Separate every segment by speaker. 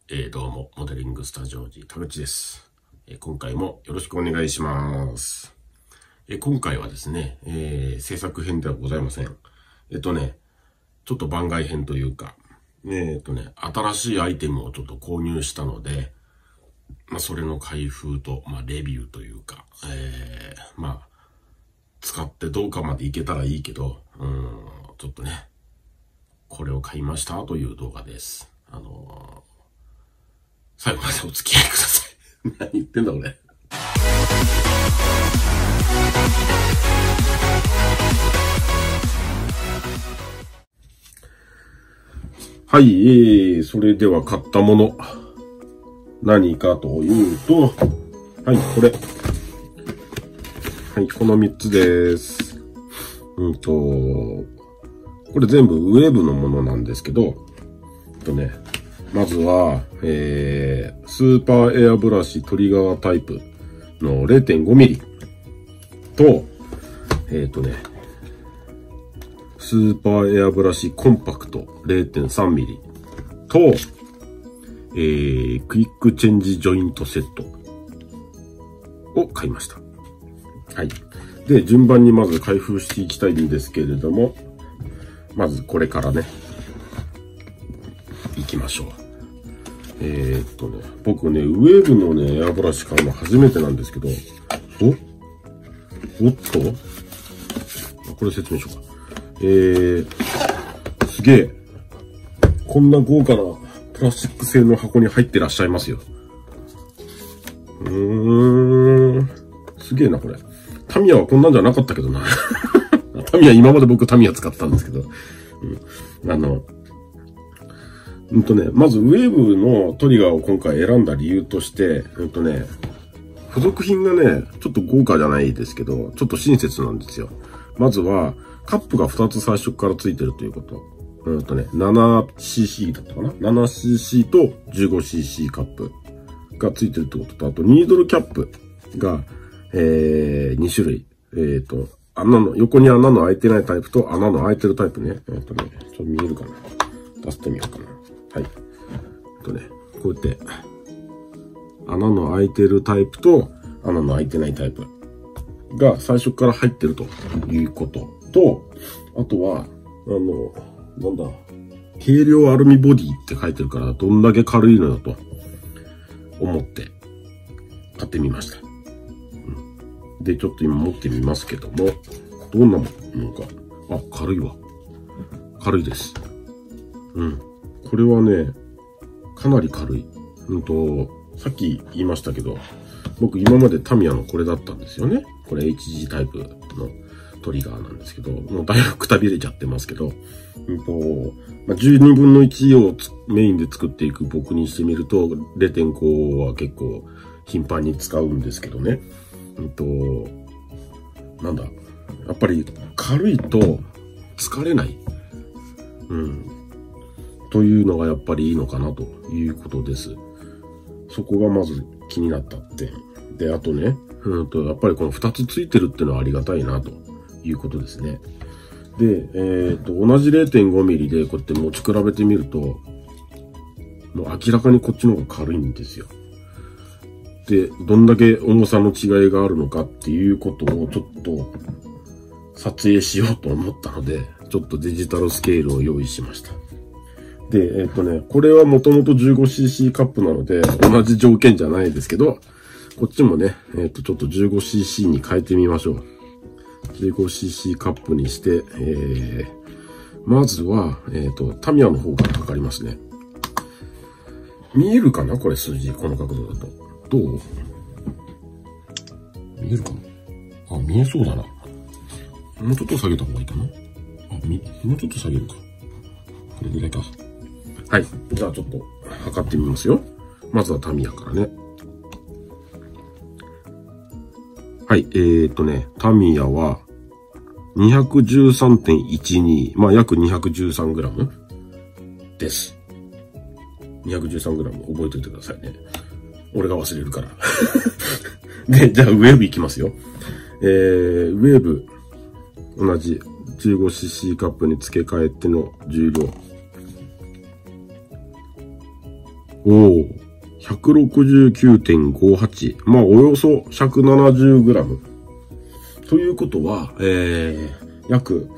Speaker 1: どうも、モデリングスタジオG田口です。今回もよろしくお願いします。今回はですね、制作編ではございません。ちょっと番外編というか、新しいアイテムをちょっと購入したので、それの開封と、レビューというか、使ってどうかまでいけたらいいけど、ちょっとね、これを買いましたという動画です。最後までお付き合いください。何言ってんだ俺。はい、それでは買ったもの。何かというと、はい、これ。はい、この3つです。これ全部ウェーブのものなんですけど、まずは、スーパーエアブラシトリガータイプの 0.5mm と、スーパーエアブラシコンパクト 0.3mm と、クイックチェンジジョイントセットを買いました。はい。で、順番にまず開封していきたいんですけれども、まずこれからね、行きましょう。僕ね、ウェーブのね、エアブラシ買うの初めてなんですけど、おっとこれ説明しようか。すげえ。こんな豪華なプラスチック製の箱に入ってらっしゃいますよ。すげえな、これ。タミヤはこんなんじゃなかったけどな。タミヤ、今まで僕タミヤ使ってたんですけど。まずウェーブのトリガーを今回選んだ理由として、付属品がね、ちょっと豪華じゃないですけど、ちょっと親切なんですよ。まずは、カップが2つ最初からついてるということ。7cc だったかな ?7cc と 15cc カップがついてるってことと、あとニードルキャップが、2種類。横に穴の開いてないタイプと穴の開いてるタイプね。ちょっと見えるかな出してみようかな。はい。こうやって、穴の開いてるタイプと穴の開いてないタイプが最初から入ってるということと、あとは、軽量アルミボディって書いてるから、どんだけ軽いのよと思って買ってみました。で、ちょっと今持ってみますけども、どんなものか。軽いわ。軽いです。これはね、かなり軽い。さっき言いましたけど、僕今までタミヤのこれだったんですよね。これ HG タイプのトリガーなんですけど、もうだいぶくたびれちゃってますけど、12分の1をメインで作っていく僕にしてみると、0.5 は結構頻繁に使うんですけどね。やっぱり軽いと疲れない。というのがやっぱりいいのかなということです。そこがまず気になった点。で、あとね、やっぱりこの2つついてるっていうのはありがたいなということですね。で、同じ 0.5mm でこうやって持ち比べてみると、もう明らかにこっちの方が軽いんですよ。で、どんだけ重さの違いがあるのかっていうことをちょっと撮影しようと思ったので、ちょっとデジタルスケールを用意しました。で、これはもともと 15cc カップなので、同じ条件じゃないですけど、こっちもね、ちょっと 15cc に変えてみましょう。15cc カップにして、まずは、タミヤの方から測りますね。見えるかなこれ数字、この角度だと。どう見えるかな見えそうだな。もうちょっと下げた方がいいかなもうちょっと下げるか。これぐらいか。はい。じゃあちょっと測ってみますよ。まずはタミヤからね。はい。タミヤは 213.12、約 213g です。213g 覚えておいてくださいね。俺が忘れるから。で、じゃあウェーブいきますよ。ウェーブ、同じ 15cc カップに付け替えての重量。 おお、169.58。まあ、およそ 170g。ということは、約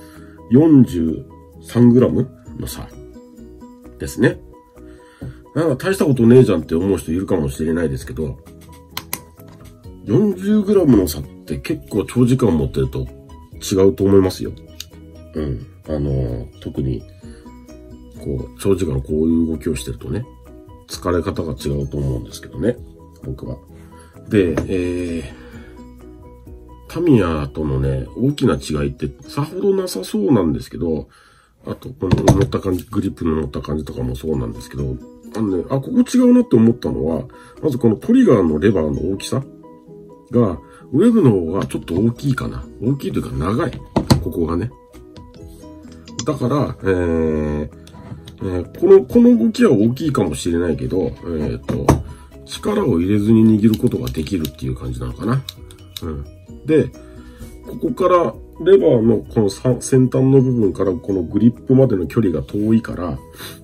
Speaker 1: 43g の差ですね。なんか大したことねえじゃんって思う人いるかもしれないですけど、40g の差って結構長時間持ってると違うと思いますよ。うん。特に、長時間こういう動きをしてるとね、疲れ方が違うと思うんですけどね、僕は。で、タミヤとのね、大きな違いってさほどなさそうなんですけど、あと、この持った感じ、グリップの持った感じとかもそうなんですけど、ここ違うなって思ったのは、まずこのトリガーのレバーの大きさが、ウェブの方がちょっと大きいかな。大きいというか長い。ここがね。だから、この動きは大きいかもしれないけど、力を入れずに握ることができるっていう感じなのかな。うん。で、ここからレバーのこの先端の部分からこのグリップまでの距離が遠いから、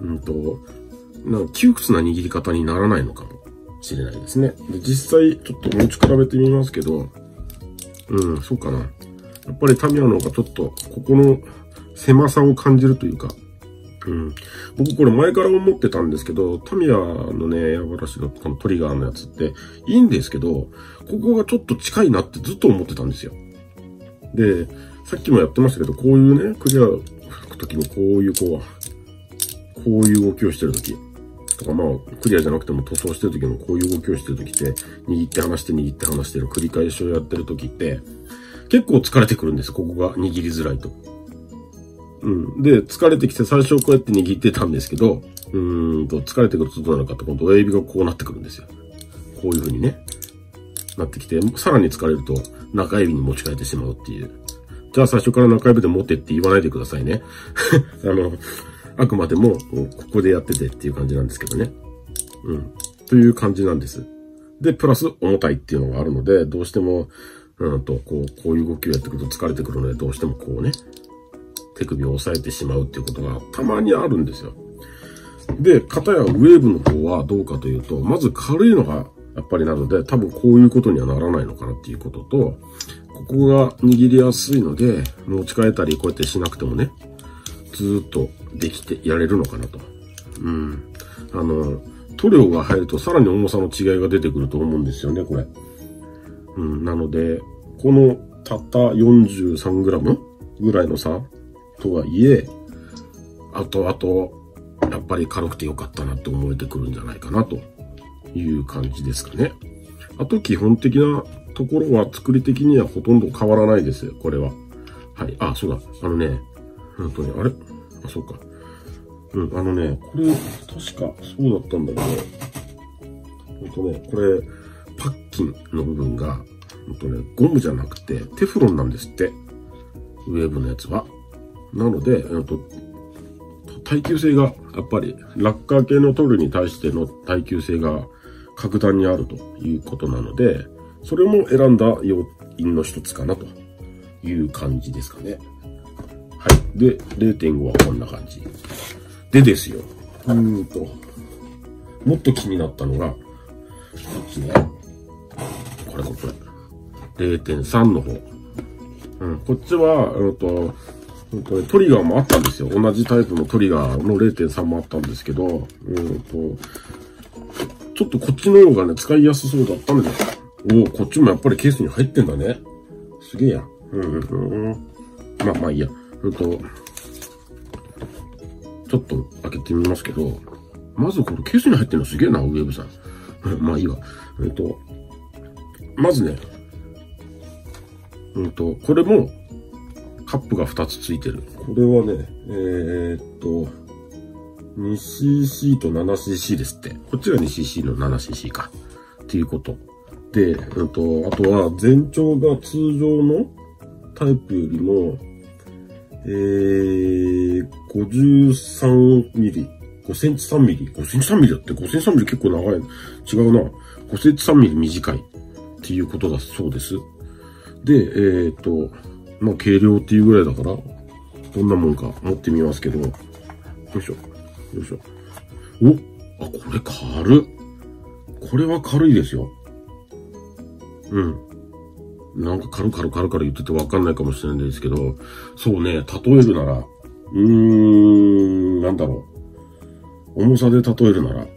Speaker 1: 窮屈な握り方にならないのかもしれないですね。で、実際ちょっと持ち比べてみますけど、そうかな。やっぱりタミヤの方がちょっとここの狭さを感じるというか、僕これ前から思ってたんですけど、タミヤのね、エアブラシのこのトリガーのやつっていいんですけど、ここがちょっと近いなってずっと思ってたんですよ。で、さっきもやってましたけど、こういうね、クリア吹くときにこういう動きをしてるときとか、まあ、クリアじゃなくても塗装してるときもこういう動きをしてるときって、握って離して握って離しての繰り返しをやってるときって、結構疲れてくるんです、ここが握りづらいと。で、疲れてきて最初こうやって握ってたんですけど、疲れてくるとどうなるかって、今度親指がこうなってくるんですよ。こういう風にね、なってきて、さらに疲れると中指に持ち替えてしまうっていう。じゃあ最初から中指で持ってって言わないでくださいね。あくまでも、ここでやっててっていう感じなんですけどね。という感じなんです。で、プラス重たいっていうのがあるので、どうしても、こういう動きをやってくると疲れてくるので、どうしてもこうね、手首を押さえてしまうっていうことがたまにあるんですよ。で、片やウェーブの方はどうかというと、まず軽いのがやっぱりなので、多分こういうことにはならないのかなっていうことと、ここが握りやすいので、持ち替えたりこうやってしなくてもね、ずーっとできてやれるのかなと。塗料が入るとさらに重さの違いが出てくると思うんですよね、これ。なので、このたった 43g ぐらいの差とはいえ、あと、やっぱり軽くてよかったなって思えてくるんじゃないかなという感じですかね。あと基本的なところは作り的にはほとんど変わらないです、これは。はい。そうだ。本当に、あれそうか。これ、確かそうだったんだけど、これ、パッキンの部分が、ゴムじゃなくてテフロンなんですって。ウェーブのやつは。なので、耐久性が、やっぱり、ラッカー系の塗料に対しての耐久性が格段にあるということなので、それも選んだ要因の一つかなという感じですかね。はい。で、0.5 はこんな感じ。でですよ。もっと気になったのが、こっちね。これ。0.3 の方。こっちは、トリガーもあったんですよ。同じタイプのトリガーの 0.3 もあったんですけど、ちょっとこっちの方がね、使いやすそうだったんですよ。こっちもやっぱりケースに入ってんだね。すげえや。まあいいや。ちょっと開けてみますけど、まずこれケースに入ってるのすげえな、ウェーブさん。まあいいわ。まずね、これもカップが2つついてる。これはね、2cc と 7cc ですって。こっちが 2cc の 7cc か。っていうこと。で、あとは全長が通常のタイプよりも、53ミリ。5センチ3ミリ。5センチ3ミリだって、5センチ3ミリ結構長い。違うな。5センチ3ミリ短い。っていうことだそうです。で、まあ、軽量っていうぐらいだから、どんなもんか持ってみますけど、よいしょ。これれ軽っ。これは軽いですよ。うん。なんか軽言っててわかんないかもしれないんですけど、そうね、例えるなら、なんだろう。重さで例えるなら、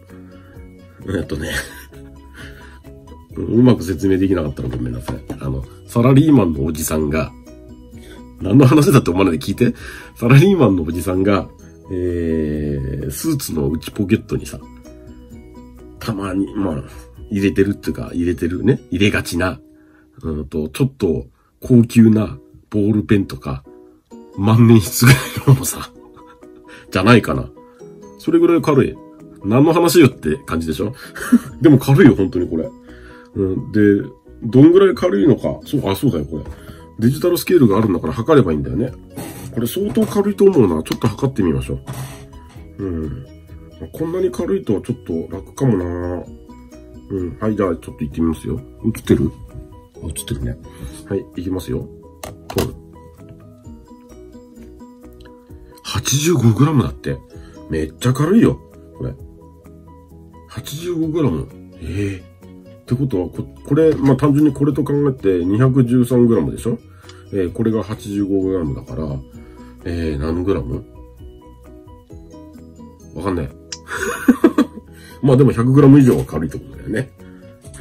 Speaker 1: うまく説明できなかったらごめんなさい。サラリーマンのおじさんが、何の話だって思わないで聞いて。サラリーマンのおじさんが、スーツの内ポケットにさ、たまに、入れてるね。入れがちな、ちょっと高級なボールペンとか、万年筆ぐらいの重さ、じゃないかな。それぐらい軽い。何の話よって感じでしょでも軽いよ、本当にこれ。で、どんぐらい軽いのか。そうだよ、これ。デジタルスケールがあるんだから測ればいいんだよね。これ相当軽いと思うな。ちょっと測ってみましょう。こんなに軽いとちょっと楽かもな。はい、じゃあちょっと行ってみますよ。映ってるね。はい、行きますよ。85g だって。めっちゃ軽いよ。これ。85g。ってことは、これ、単純にこれと考えて 213g でしょ？これが 85g だから、何グラム？わかんない。でも 100g 以上は軽いってことだよね。はい。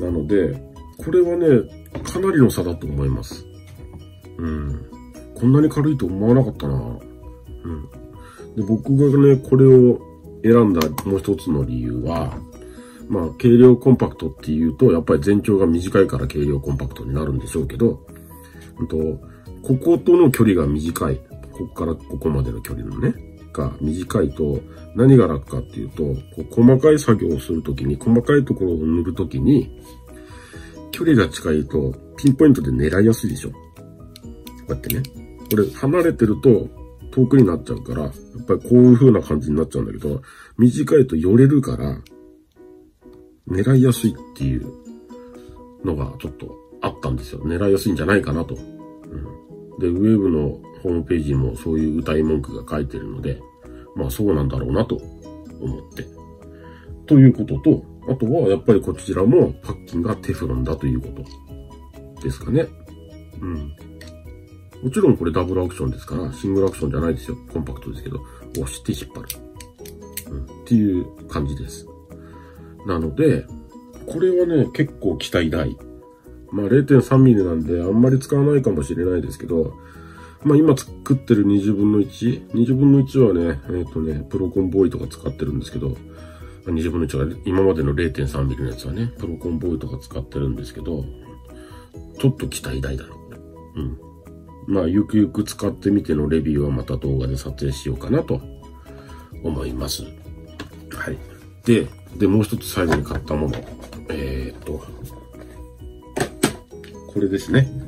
Speaker 1: なので、これはね、かなりの差だと思います。こんなに軽いと思わなかったな。で、僕がね、これを選んだもう一つの理由は、軽量コンパクトっていうと、やっぱり全長が短いから軽量コンパクトになるんでしょうけど、こことの距離が短い。ここからここまでの距離のね、が短いと、何が楽かっていうと、細かい作業をするときに、細かいところを塗るときに、距離が近いと、ピンポイントで狙いやすいでしょ。こうやってね。これ、離れてると、遠くになっちゃうから、やっぱりこういう風な感じになっちゃうんだけど、短いと寄れるから、狙いやすいっていうのがちょっとあったんですよ。狙いやすいんじゃないかなと。で、ウェブのホームページにもそういう歌い文句が書いてるので、そうなんだろうなと思って。ということと、あとはやっぱりこちらもパッキンがテフロンだということですかね。もちろんこれダブルアクションですから、シングルアクションじゃないですよ。コンパクトですけど、押して引っ張る。っていう感じです。なので、これはね、結構期待大。0.3 ミリなんであんまり使わないかもしれないですけど、今作ってる20分の 1？ 20分の1はね、プロコンボーイとか使ってるんですけど、20分の1は今までの 0.3 ミリのやつはね、プロコンボーイとか使ってるんですけど、ちょっと期待大だな、これ。ゆくゆく使ってみてのレビューはまた動画で撮影しようかなと思います。はい。で、もう一つ最後に買ったもの。これですね。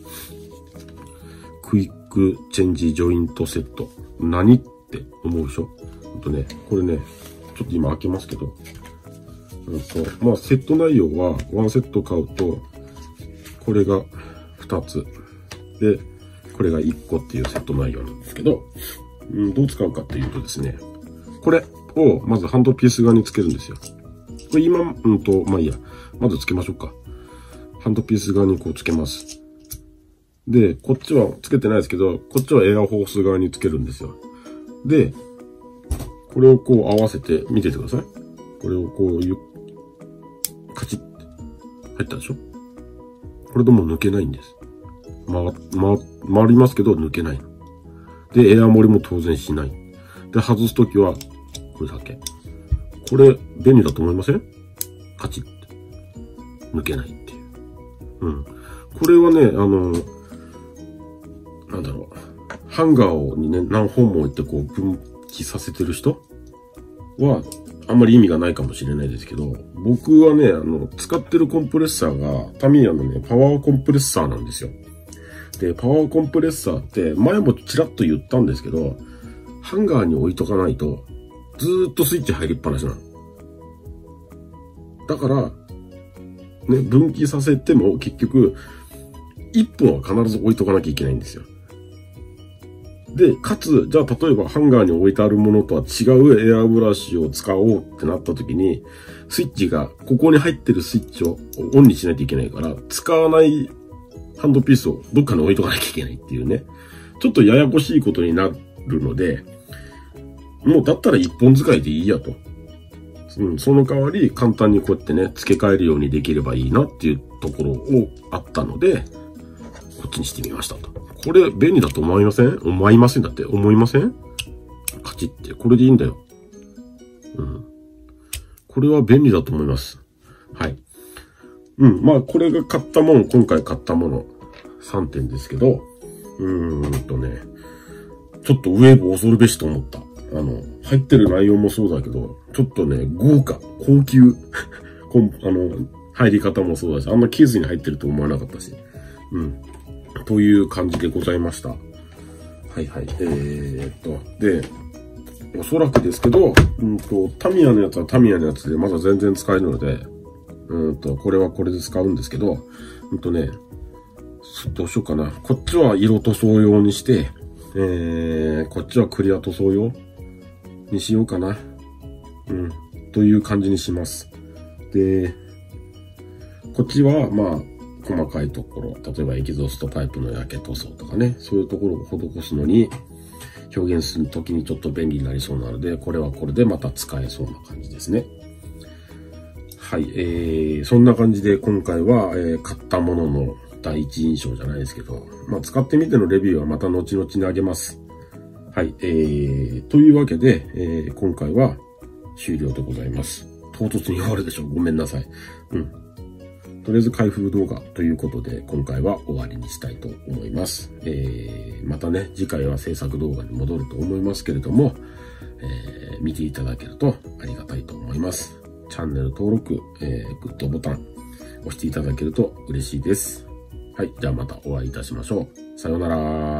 Speaker 1: クイックチェンジジョイントセット。何って思うでしょ？これね、ちょっと今開けますけど。セット内容は、1セット買うと、これが2つ。で、これが1個っていうセット内容なんですけど、どう使うかっていうとですね、これをまずハンドピース側につけるんですよ。これ今、いいや。まずつけましょうか。ハンドピース側にこうつけます。で、こっちはつけてないですけど、こっちはエアホース側につけるんですよ。で、これをこう合わせて見ててください。これをこうカチッて入ったでしょ？これでもう抜けないんです。回りますけど抜けないの。で、エア盛りも当然しない。で、外すときは、これだけ。これ、便利だと思いません？カチッて。抜けないっていう。これはね、ハンガーにね、何本も置いてこう分岐させてる人は、あんまり意味がないかもしれないですけど、僕はね、使ってるコンプレッサーが、タミヤのね、パワーコンプレッサーなんですよ。で、パワーコンプレッサーって、前もちらっと言ったんですけど、ハンガーに置いとかないと、ずーっとスイッチ入りっぱなしなの。だから、ね、分岐させても結局、1本は必ず置いとかなきゃいけないんですよ。 で、かつ、じゃあ例えばハンガーに置いてあるものとは違うエアブラシを使おうってなった時に、スイッチが、ここに入ってるスイッチをオンにしないといけないから、使わないハンドピースをどっかに置いとかなきゃいけないっていうね。ちょっとややこしいことになるので、もうだったら一本使いでいいやと。その代わり簡単にこうやってね、付け替えるようにできればいいなっていうところをあったので、こっちにしてみましたと。これ便利だと思いません？思いませんだって思いません？カチって。これでいいんだよ。これは便利だと思います。はい。まあこれが買ったもの、今回買ったもの3点ですけど、ちょっとウェーブ恐るべしと思った。入ってる内容もそうだけど、ちょっとね、豪華、高級、入り方もそうだし、あんなケースに入ってると思わなかったし。という感じでございました。はいはい。で、おそらくですけど、タミヤのやつはタミヤのやつでまだ全然使えるので、これはこれで使うんですけど、どうしようかな。こっちは色塗装用にして、こっちはクリア塗装用にしようかな。という感じにします。で、こっちは、まあ、細かいところ、例えばエキゾストパイプの焼け塗装とかね、そういうところを施すのに、表現するときにちょっと便利になりそうなので、これはこれでまた使えそうな感じですね。はい、そんな感じで今回は、買ったものの第一印象じゃないですけど、まあ、使ってみてのレビューはまた後々にあげます。はい、というわけで、今回は終了でございます。唐突に終わるでしょう。ごめんなさい。とりあえず開封動画ということで、今回は終わりにしたいと思います。またね、次回は制作動画に戻ると思いますけれども、見ていただけるとありがたいと思います。チャンネル登録、グッドボタン押していただけると嬉しいです。はい、じゃあまたお会いいたしましょう。さようなら。